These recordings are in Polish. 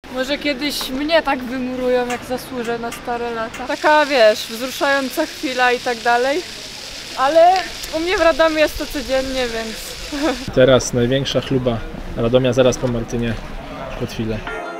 Może kiedyś mnie tak wymurują, jak zasłużę na stare lata. Taka, wiesz, wzruszająca chwila i tak dalej. Ale u mnie w Radomiu jest to codziennie, więc... Teraz największa chluba Radomia zaraz po Martynie Kotwile.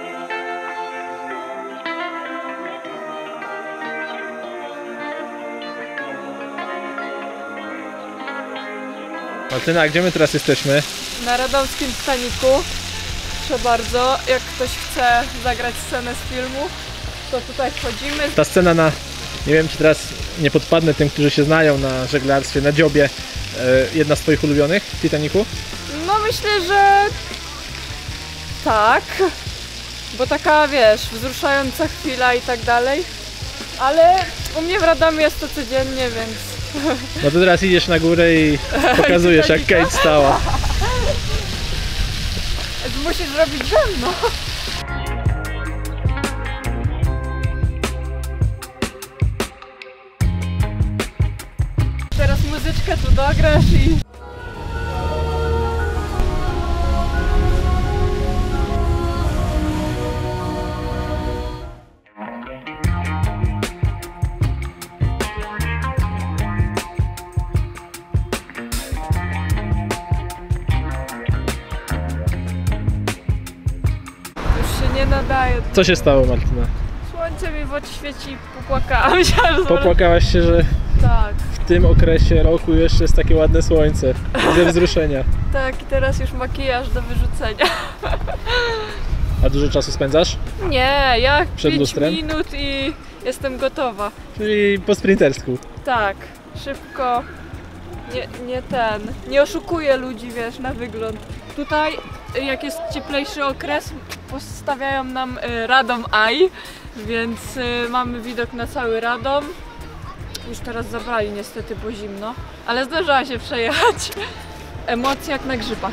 Martyna, gdzie my teraz jesteśmy? Na radomskim Titanicu. Proszę bardzo, jak ktoś chce zagrać scenę z filmu, to tutaj wchodzimy. Ta scena na... Nie wiem, czy teraz nie podpadnę tym, którzy się znają na żeglarstwie, na dziobie. Jedna z twoich ulubionych w Titanicu? No myślę, że tak, bo taka, wiesz, wzruszająca chwila i tak dalej, ale u mnie w Radomiu jest to codziennie, więc... No to teraz idziesz na górę i pokazujesz, jak Kate stała. Musisz robić ze mną. Teraz muzyczkę tu dograsz i... Nie nadaje. Co się stało, Martyna? Słońce mi w oczy świeci i popłakałam się. Popłakałaś się, że tak. w tym okresie roku jeszcze jest takie ładne słońce ze wzruszenia. Tak, i teraz już makijaż do wyrzucenia. A dużo czasu spędzasz? Nie, ja Przed 5 lustrem? minut i jestem gotowa. Czyli po sprintersku. Tak, szybko. Nie oszukuję ludzi, wiesz, na wygląd. Tutaj, jak jest cieplejszy okres, postawiają nam Radom Eye, więc mamy widok na cały Radom. Już teraz zabrali niestety, bo zimno, ale zdarzyła się przejechać. Emocje jak na grzybach.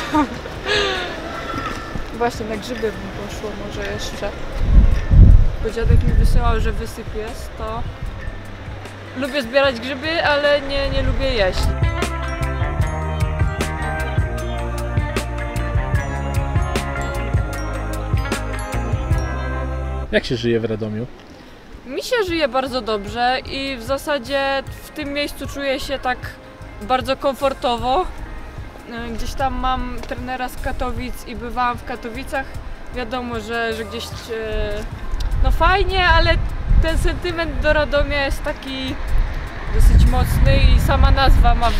Właśnie na grzyby bym poszło może jeszcze. Bo dziadek mi wysyłał, że wysyp jest, to... Lubię zbierać grzyby, ale nie lubię jeść. Jak się żyje w Radomiu? Mi się żyje bardzo dobrze i w zasadzie w tym miejscu czuję się tak bardzo komfortowo. Gdzieś tam mam trenera z Katowic i bywałam w Katowicach. Wiadomo, że gdzieś no fajnie, ale ten sentyment do Radomia jest taki dosyć mocny i sama nazwa ma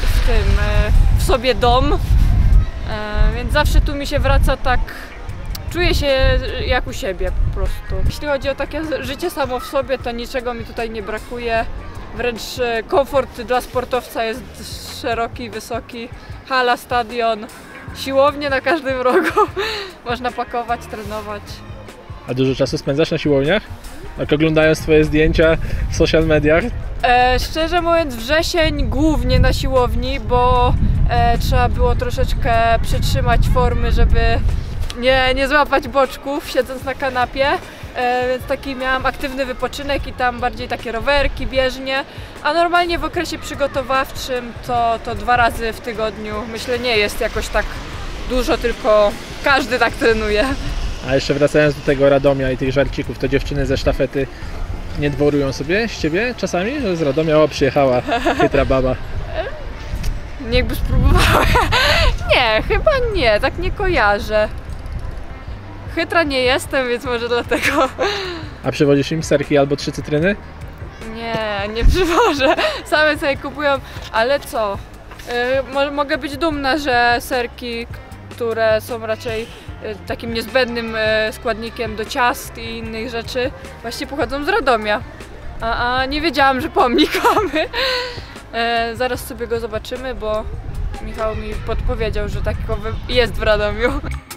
w sobie dom, więc zawsze tu mi się wraca tak, czuję się jak u siebie po prostu. Jeśli chodzi o takie życie samo w sobie, to niczego mi tutaj nie brakuje, wręcz komfort dla sportowca jest szeroki, wysoki, hala, stadion, siłownie na każdym rogu, można pakować, trenować. A dużo czasu spędzasz na siłowniach? Jak oglądając twoje zdjęcia w social mediach? Szczerze mówiąc, wrzesień głównie na siłowni, bo trzeba było troszeczkę przytrzymać formy, żeby nie złapać boczków siedząc na kanapie, więc taki miałam aktywny wypoczynek i tam bardziej takie rowerki, bieżnie, a normalnie w okresie przygotowawczym to 2 razy w tygodniu, myślę, nie jest jakoś tak dużo, tylko każdy tak trenuje. A jeszcze wracając do tego Radomia i tych żarcików, to dziewczyny ze sztafety nie dworują sobie z ciebie czasami, że z Radomia przyjechała chytra baba? Niechby spróbowała. Nie, chyba nie, tak nie kojarzę. Chytra nie jestem, więc może dlatego. A przywozisz im serki albo 3 cytryny? Nie przywożę. Same sobie kupują, ale co? Mogę być dumna, że serki, które są raczej takim niezbędnym składnikiem do ciast i innych rzeczy, właśnie pochodzą z Radomia. A nie wiedziałam, że pomnik mamy. Zaraz sobie go zobaczymy, bo Michał mi podpowiedział, że takowy jest w Radomiu.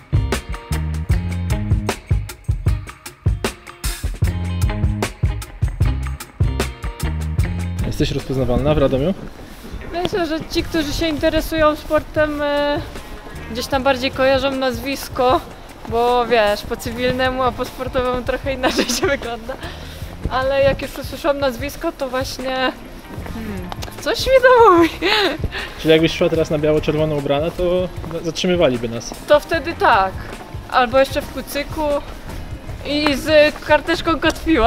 Jesteś rozpoznawalna w Radomiu? Myślę, że ci, którzy się interesują sportem, gdzieś tam bardziej kojarzą nazwisko, bo wiesz, po cywilnemu, a po sportowemu trochę inaczej się wygląda. Ale jak już usłyszałam nazwisko, to właśnie coś mi to mówi. Czyli jakbyś szła teraz na biało-czerwono ubrana, to zatrzymywaliby nas. To wtedy tak, albo jeszcze w kucyku i z karteczką kotwiła.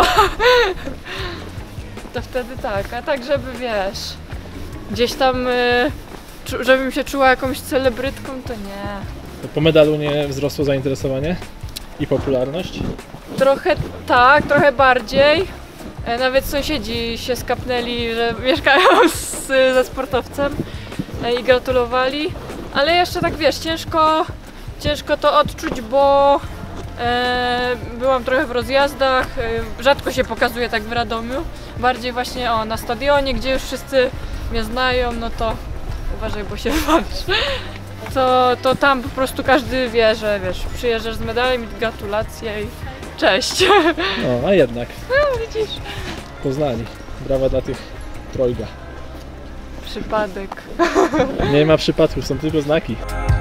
To wtedy tak, a tak żeby wiesz, gdzieś tam, żebym się czuła jakąś celebrytką, to nie. Po medalu nie wzrosło zainteresowanie i popularność? Trochę tak, trochę bardziej. Nawet sąsiedzi się skapnęli, że mieszkają ze sportowcem i gratulowali. Ale jeszcze tak wiesz, ciężko to odczuć, bo byłam trochę w rozjazdach, rzadko się pokazuje tak w Radomiu. Bardziej właśnie na stadionie, gdzie już wszyscy mnie znają, no to uważaj, bo się wpadsz. To tam po prostu każdy wie, że wiesz, przyjeżdżasz z medalem i gratulacje i cześć. No, a jednak. No, widzisz. Poznali. Brawa dla tych trojga. Przypadek. Nie ma przypadków, są tylko znaki.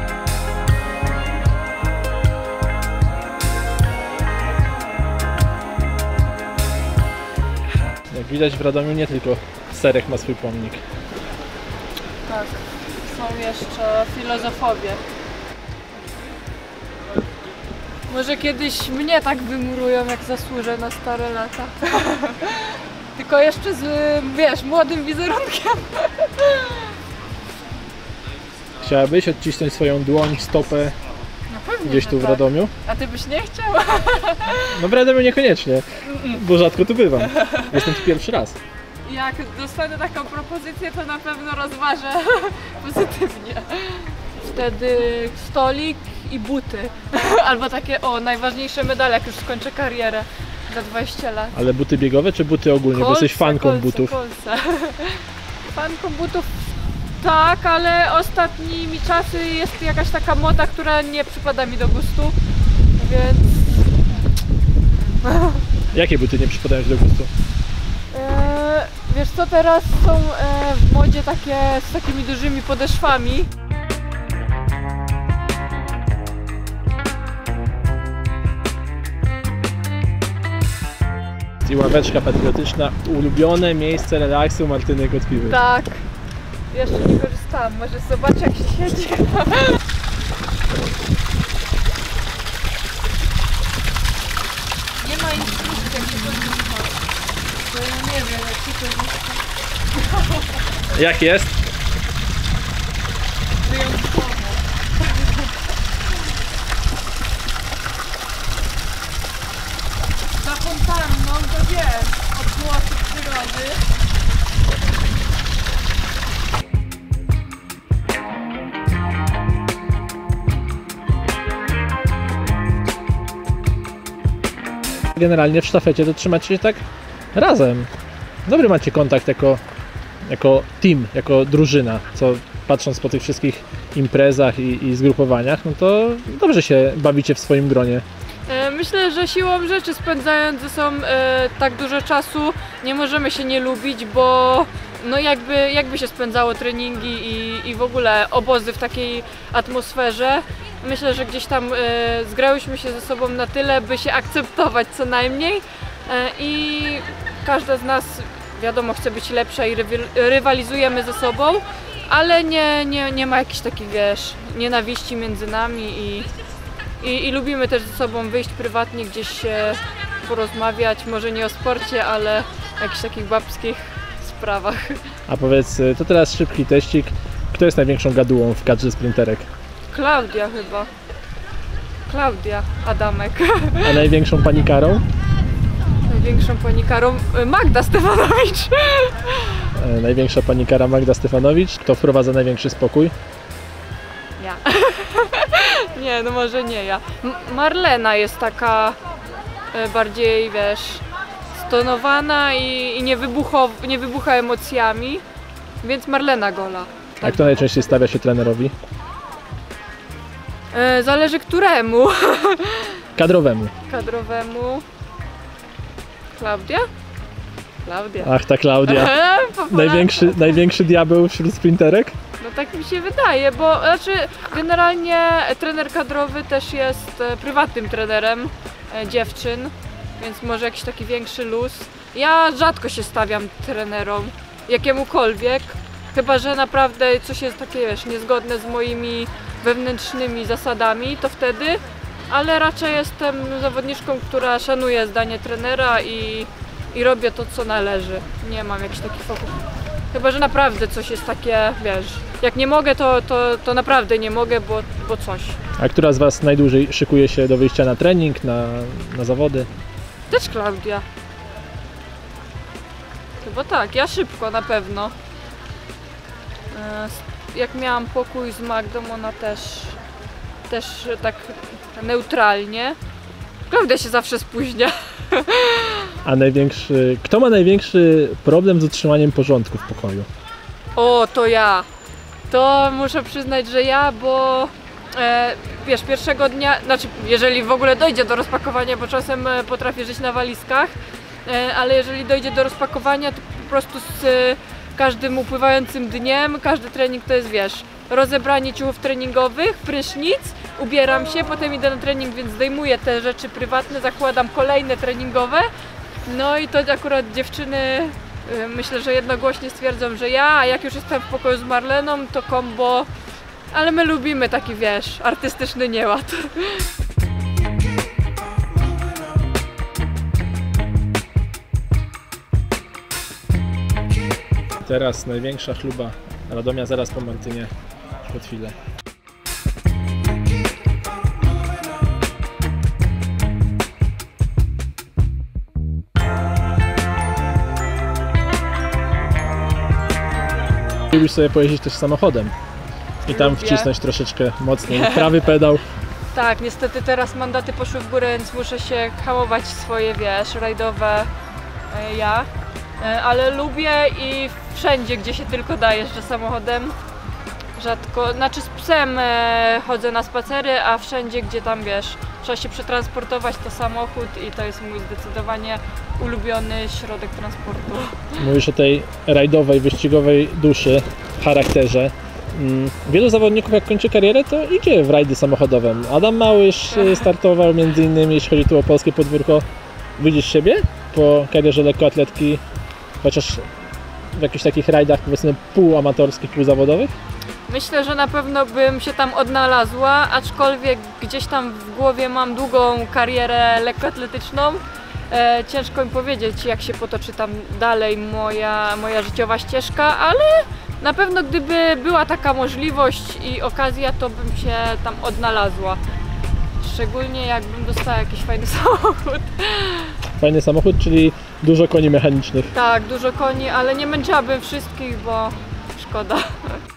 Jak widać w Radomiu nie tylko Serech ma swój pomnik. Tak. Są jeszcze filozofowie. Może kiedyś mnie tak wymurują, jak zasłużę na stare lata. Tylko jeszcze z, wiesz, młodym wizerunkiem. Chciałabyś odcisnąć swoją dłoń, stopę No pewnie, gdzieś że tu w tak. Radomiu? A ty byś nie chciał? No w Radomiu niekoniecznie, bo rzadko tu bywam. Jestem tu pierwszy raz. Jak dostanę taką propozycję, to na pewno rozważę pozytywnie. Wtedy stolik i buty. Albo takie, najważniejsze medale, jak już skończę karierę za 20 lat. Ale buty biegowe czy buty ogólnie? Bo jesteś fanką butów. Kolce. Fanką butów tak, ale ostatnimi czasy jest jakaś taka moda, która nie przypada mi do gustu, więc... Jakie buty nie przypadają ci do gustu? Wiesz co, teraz są w modzie takie z takimi dużymi podeszwami. I ławeczka patriotyczna, ulubione miejsce relaksu Martyny Kotwiwej. Tak, jeszcze nie korzystałam, może zobacz jak się siedzi. Nie ma instrukcji jak się korzysta. To ja nie wiem jak się korzysta. Jak jest? Wyjątkowo. Za fontanną to wiesz, odgłosy przyrody. Generalnie w sztafecie to trzymacie się tak razem. Dobry macie kontakt jako team, jako drużyna, co patrząc po tych wszystkich imprezach i zgrupowaniach, no to dobrze się bawicie w swoim gronie. Myślę, że siłą rzeczy spędzając ze sobą tak dużo czasu nie możemy się nie lubić, bo no jakby się spędzało treningi i w ogóle obozy w takiej atmosferze. Myślę, że gdzieś tam zgrałyśmy się ze sobą na tyle, by się akceptować co najmniej i każda z nas wiadomo chce być lepsza i rywalizujemy ze sobą, ale nie ma jakichś takich wiesz, nienawiści między nami i lubimy też ze sobą wyjść prywatnie gdzieś się porozmawiać, może nie o sporcie, ale o jakichś takich babskich sprawach. A powiedz, to teraz szybki teścik. Kto jest największą gadułą w kadrze sprinterek? Klaudia chyba. Klaudia Adamek. A największą panikarą? Największą panikarą Magda Stefanowicz. Największa panikara Magda Stefanowicz. Kto wprowadza największy spokój? Ja. Nie, no może nie ja. Marlena jest taka bardziej, wiesz, stonowana i nie wybucha emocjami, więc Marlena Gola. A kto najczęściej stawia się trenerowi? Zależy któremu. Kadrowemu. Kadrowemu. Klaudia? Klaudia. Ach, ta Klaudia. Największy diabeł wśród sprinterek? No tak mi się wydaje, bo znaczy generalnie trener kadrowy też jest prywatnym trenerem dziewczyn, więc może jakiś taki większy luz. Ja rzadko się stawiam trenerom, jakiemukolwiek, chyba że naprawdę coś jest takie, wiesz, niezgodne z moimi wewnętrznymi zasadami, to wtedy, ale raczej jestem zawodniczką, która szanuje zdanie trenera i robię to, co należy. Nie mam jakichś takich fokusów. Chyba że naprawdę coś jest takie, wiesz, jak nie mogę, to naprawdę nie mogę, bo coś. A która z Was najdłużej szykuje się do wyjścia na trening, na zawody? Też Klaudia. Chyba tak, ja szybko na pewno. Jak miałam pokój z Magdą, ona też tak neutralnie. Klaudia się zawsze spóźnia. A kto ma największy problem z utrzymaniem porządku w pokoju? O, to ja. To muszę przyznać, że ja, bo wiesz, pierwszego dnia, znaczy jeżeli w ogóle dojdzie do rozpakowania, bo czasem potrafię żyć na walizkach, ale jeżeli dojdzie do rozpakowania, to po prostu z każdym upływającym dniem, każdy trening to jest, wiesz, rozebranie ciuchów treningowych, prysznic, ubieram się, potem idę na trening, więc zdejmuję te rzeczy prywatne, zakładam kolejne treningowe. No i to akurat dziewczyny myślę, że jednogłośnie stwierdzą, że ja, a jak już jestem w pokoju z Marleną, to kombo, ale my lubimy taki, wiesz, artystyczny nieład. Teraz największa chluba Radomia, zaraz po Martynie, przed chwilę. Lubisz sobie pojeździć też samochodem i tam Lubię. wcisnąć troszeczkę mocniej prawy pedał. Tak, niestety teraz mandaty poszły w górę, więc muszę się hamować swoje, wiesz, rajdowe ja. Ale lubię i wszędzie, gdzie się tylko da, jeżdżę samochodem. Rzadko, znaczy z psem chodzę na spacery, a wszędzie, gdzie tam, wiesz, trzeba się przetransportować, to samochód i to jest mój zdecydowanie ulubiony środek transportu. Mówisz o tej rajdowej, wyścigowej duszy, charakterze. Wielu zawodników, jak kończy karierę, to idzie w rajdy samochodowe. Adam Małysz startował m.in. jeśli chodzi tu o polskie podwórko. Widzisz siebie po karierze lekkoatletki, chociaż w jakichś takich rajdach, powiedzmy, półamatorskich, półzawodowych? Myślę, że na pewno bym się tam odnalazła, aczkolwiek gdzieś tam w głowie mam długą karierę lekkoatletyczną. Ciężko mi powiedzieć, jak się potoczy tam dalej moja życiowa ścieżka, ale na pewno gdyby była taka możliwość i okazja, to bym się tam odnalazła. Szczególnie jakbym dostała jakiś fajny samochód. Fajny samochód, czyli dużo koni mechanicznych. Tak, dużo koni, ale nie męczyłabym wszystkich, bo szkoda.